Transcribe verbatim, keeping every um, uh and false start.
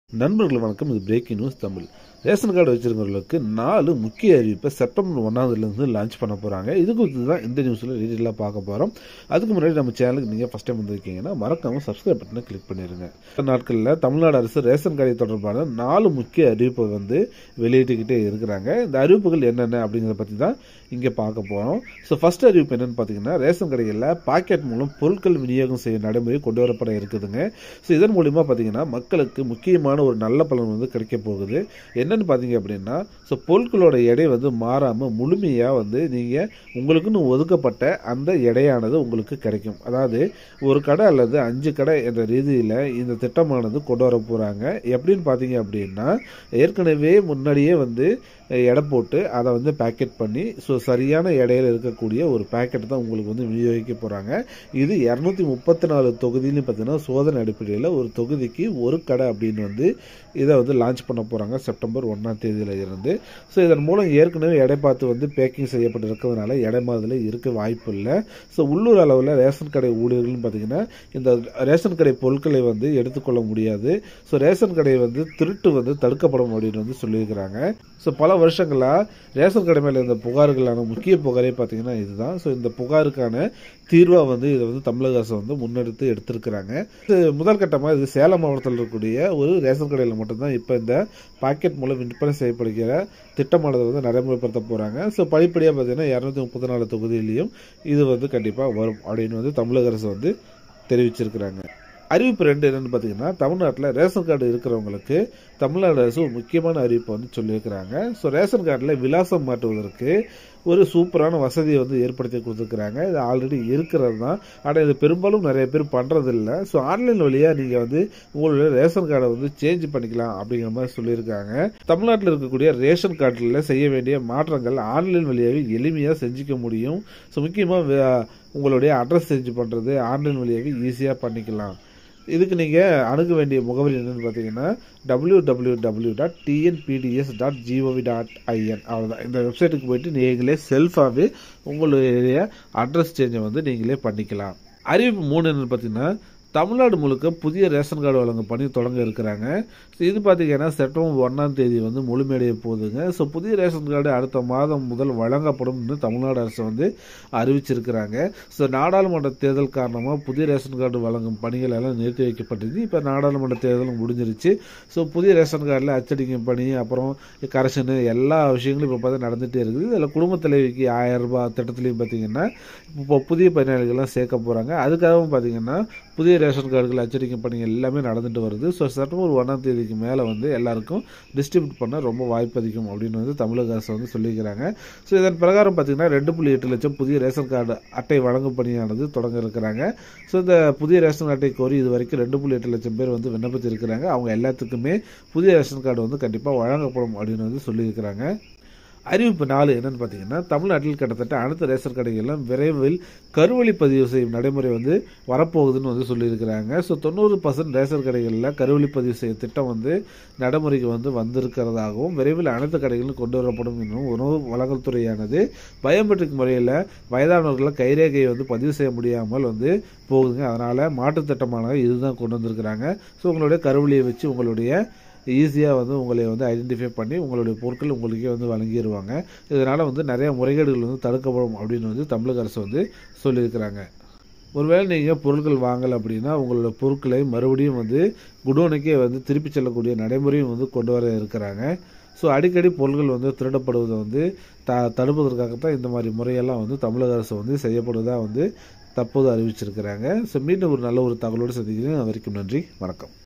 நண்பர்கள் வணக்கம். இது breaking news Tamil. Ration card வச்சிருக்கிறவங்களுக்கு நாலு முக்கிய அறிவிப்பை செப்டம்பர் ஒன்றாவதுலேருந்து லான்ச் பண்ண போகிறாங்க. இது குறித்து தான் இந்த நியூஸில் டீட்டெயிலாக பார்க்க போகிறோம். அதுக்கு முன்னாடி நம்ம சேனலுக்கு நீங்கள் ஃபஸ்ட் டைம் வந்திருக்கீங்கன்னா மறக்காமல் சப்ஸ்கிரைப் பட்டனை கிளிக் பண்ணிடுங்க. இந்த நாட்களில் தமிழ்நாடு அரசு ரேஷன் கார்டை தொடர்பான நாலு முக்கிய அறிவிப்பை வந்து வெளியிட்டுக்கிட்டே இருக்கிறாங்க. இந்த அறிவிப்புகள் என்னென்ன அப்படிங்கிறத பற்றி தான் இங்கே பார்க்க போகிறோம். ஸோ ஃபர்ஸ்ட் அறிவிப்பு என்னென்னு பார்த்தீங்கன்னா, ரேஷன் கடைகளில் பாக்கெட் மூலம் பொருட்கள் விநியோகம் செய்யும் நடைமுறை கொண்டு வரப்பட இருக்குதுங்க. ஸோ இதன் மூலிமா பார்த்தீங்கன்னா மக்களுக்கு முக்கியமான ஒரு நல்ல பலன் வந்து கிடைக்க போகுது. என்னன்னு பார்த்தீங்க அப்படின்னா, ஸோ பொருட்களோட எடை வந்து மாறாமல் முழுமையாக வந்து நீங்கள் உங்களுக்குன்னு ஒதுக்கப்பட்ட அந்த எடையானது உங்களுக்கு கிடைக்கும். அதாவது ஒரு கடை அல்லது அஞ்சு கடை என்ற ரீதியில் இந்த திட்டமானது கொண்டு வர போகிறாங்க. எப்படின்னு பார்த்தீங்க அப்படின்னா, ஏற்கனவே முன்னாடியே வந்து எடை போட்டு அதை வந்து பேக்கெட் பண்ணி ஸோ சரியான எடையில் இருக்கக்கூடிய ஒரு பேக்கெட் தான் உங்களுக்கு வந்து விநியோகிக்க போகிறாங்க. இது இரநூத்தி முப்பத்தி நாலு தொகுதியிலும் பார்த்தீங்கன்னா சோதனை அடிப்படையில் ஒரு தொகுதிக்கு ஒரு கடை அப்படின்னு வந்து இதை வந்து லான்ச் பண்ண போகிறாங்க செப்டம்பர் ஒன்றாம் தேதியில் இருந்து. ஸோ இதன் மூலம் ஏற்கனவே எடை பார்த்து வந்து பேக்கிங் செய்யப்பட்டு இருக்கிறதுனால எடை மாதத்தில் இருக்க வாய்ப்பு இல்லை. ஸோ உள்ளூர் அளவில் ரேஷன் கடை ஊழியர்கள்னு பார்த்தீங்கன்னா இந்த ரேஷன் கடை பொருட்களை வந்து எடுத்துக்கொள்ள முடியாது. ஸோ ரேஷன் கடை வந்து திருட்டு வந்து தடுக்கப்படும் அப்படின்னு வந்து சொல்லியிருக்கிறாங்க. ஸோ பல வருஷங்களாக ரேஷன் கடை மேலே இந்த புகார்களான முக்கிய புகாரே பார்த்தீங்கன்னா இதுதான். ஸோ இந்த புகாருக்கான தீர்வாக வந்து இதை வந்து தமிழக அரசு வந்து முன்னெடுத்து எடுத்திருக்கிறாங்க. முதல் கட்டமாக இது சேலம் மாவட்டத்தில் இருக்கக்கூடிய ஒரு ரேஷன் கடையில் மட்டும்தான் இப்போ இந்த பாக்கெட் மூலம் விற்பனை செய்யப்படுகிற திட்டமானது வந்து நடைமுறைப்படுத்த போகிறாங்க. ஸோ படிப்படியாக பார்த்தீங்கன்னா இரநூத்தி முப்பத்தி நாலு தொகுதியிலையும் இது வந்து கண்டிப்பாக வரும் அப்படின்னு வந்து தமிழக அரசு வந்து தெரிவிச்சிருக்கிறாங்க. அறிவிப்பு ரெண்டு என்னன்னு பார்த்தீங்கன்னா, தமிழ்நாட்டில் ரேஷன் கார்டு இருக்கிறவங்களுக்கு தமிழ்நாடு அரசு ஒரு முக்கியமான அறிவிப்பை வந்து சொல்லியிருக்கிறாங்க. ஸோ ரேஷன் கார்டில் விலாசம் மாற்றுவதற்கு ஒரு சூப்பரான வசதியை வந்து ஏற்படுத்தி கொடுத்துருக்குறாங்க. இது ஆல்ரெடி இருக்கிறது தான், ஆனால் இது பெரும்பாலும் நிறைய பேர் பண்ணுறதில்ல. ஸோ ஆன்லைன் வழியாக நீங்கள் வந்து உங்களுடைய ரேஷன் கார்டை வந்து சேஞ்ச் பண்ணிக்கலாம் அப்படிங்கிற மாதிரி சொல்லியிருக்காங்க. தமிழ்நாட்டில் இருக்கக்கூடிய ரேஷன் கார்டில் செய்ய வேண்டிய மாற்றங்கள் ஆன்லைன் வழியாகவே எளிமையாக செஞ்சுக்க முடியும். ஸோ முக்கியமாக உங்களுடைய அட்ரஸ் சேஞ்ச் பண்ணுறது ஆன்லைன் வழியாகவே ஈஸியாக பண்ணிக்கலாம். இதுக்கு நீங்கள் அணுக வேண்டிய முகவரி என்னன்னு பார்த்தீங்கன்னா W W W dot TNPDS dot GOV dot IN. அவ்வளோதான். இந்த வெப்சைட்டுக்கு போயிட்டு நீங்களே செல்ஃபாகவே உங்களுடைய அட்ரஸ் சேஞ்சை வந்து நீங்களே பண்ணிக்கலாம். அறிவிப்பு மூணு என்னன்னு பார்த்தீங்கன்னா, தமிழ்நாடு முழுக்க புதிய ரேஷன் கார்டு வழங்கும் பணி தொடங்க இருக்கிறாங்க. ஸோ இது பார்த்தீங்கன்னா செப்டம்பர் ஒன்றாம் தேதி வந்து முழுமையடைய போகுதுங்க. ஸோ புதிய ரேஷன் கார்டு அடுத்த மாதம் முதல் வழங்கப்படும் தமிழ்நாடு அரசு வந்து அறிவிச்சிருக்கிறாங்க. ஸோ நாடாளுமன்ற தேர்தல் காரணமாக புதிய ரேஷன் கார்டு வழங்கும் பணிகள் எல்லாம் நிறுத்தி வைக்கப்பட்டிருக்கு. இப்போ நாடாளுமன்ற தேர்தலும் முடிஞ்சிருச்சு. ஸோ புதிய ரேஷன் கார்டில் அச்சடிக்கும் பணி அப்புறம் கரெக்ஷனு எல்லா விஷயங்களும் இப்போ பார்த்தா நடந்துகிட்டே இருக்குது. இதில் குடும்ப தலைவிக்கு ஆயிரம் ரூபாய் திட்டத்துலையும் பார்த்தீங்கன்னா இப்போ புதிய பயனாளிகள்லாம் சேர்க்க போகிறாங்க. அதுக்காகவும் பார்த்தீங்கன்னா புதிய ரேஷன் கார்டுகள் அச்சடிக்கும் பணிகள் எல்லாமே நடந்துட்டு வருது. ஸோ செப்டம்பர் ஒன்றாம் தேதிக்கு மேலே வந்து எல்லாருக்கும் டிஸ்ட்ரிபியூட் பண்ண ரொம்ப வாய்ப்பு அதிகம் அப்படின்னு வந்து தமிழக அரசு வந்து சொல்லியிருக்கிறாங்க. ஸோ இதன் பிரகாரம் பார்த்தீங்கன்னா ரெண்டு புள்ளி எட்டு லட்சம் புதிய ரேஷன் கார்டு அட்டை வழங்கும் பணியானது தொடங்க இருக்கிறாங்க. ஸோ இந்த புதிய ரேஷன் அட்டை கோரி இது வரைக்கும் ரெண்டு புள்ளி எட்டு லட்சம் பேர் வந்து விண்ணப்பித்து இருக்கிறாங்க. அவங்க எல்லாத்துக்குமே புதிய ரேஷன் கார்டு வந்து கண்டிப்பாக வழங்கப்படும் அப்படின்னு வந்து சொல்லியிருக்கிறாங்க. அறிவிப்பு நாலு என்னன்னு பார்த்தீங்கன்னா, தமிழ்நாட்டில் கிட்டத்தட்ட அனைத்து ரேஷன் கடைகளிலும் விரைவில் கருவழி பதிவு செய்யும் நடைமுறை வந்து வரப்போகுதுன்னு வந்து சொல்லியிருக்கிறாங்க. ஸோ தொண்ணூறு பர்சன்ட் ரேஷன் கடைகளில் கருவழி பதிவு செய்யும் திட்டம் வந்து நடைமுறைக்கு வந்து வந்திருக்கிறதாகவும் விரைவில் அனைத்து கடைகளிலும் கொண்டு வரப்படும் என்றும் உணவு வழங்கல்துறையானது பயோமெட்ரிக் முறையில் வயதானவர்களை கைரேகையை வந்து பதிவு செய்ய முடியாமல் வந்து போகுதுங்க. அதனால் மாற்றுத் திட்டமானது இதுதான் கொண்டு வந்திருக்கிறாங்க. ஸோ உங்களுடைய கருவழியை வச்சு உங்களுடைய ஈஸியாக வந்து உங்களை வந்து ஐடென்டிஃபை பண்ணி உங்களுடைய பொருட்கள் உங்களுக்கே வந்து வழங்கிடுவாங்க. இதனால் வந்து நிறைய முறைகேடுகள் வந்து தடுக்கப்படும் அப்படின்னு வந்து தமிழக அரசு வந்து சொல்லியிருக்கிறாங்க. ஒருவேளை நீங்கள் பொருட்கள் வாங்கலை அப்படின்னா உங்களோட பொருட்களை மறுபடியும் வந்து குடோனுக்கே வந்து திருப்பி செல்லக்கூடிய நடைமுறையும் வந்து கொண்டு வர இருக்கிறாங்க. ஸோ அடிக்கடி பொருட்கள் வந்து திருடப்படுவதை வந்து த தடுப்பதற்காகத்தான் இந்த மாதிரி முறையெல்லாம் வந்து தமிழக அரசு வந்து செய்யப்படுவதாக வந்து தற்போது அறிவிச்சிருக்கிறாங்க. ஸோ மீண்டும் ஒரு நல்ல ஒரு தகவலோடு சந்திக்கிறேன். அது வரைக்கும் நன்றி, வணக்கம்.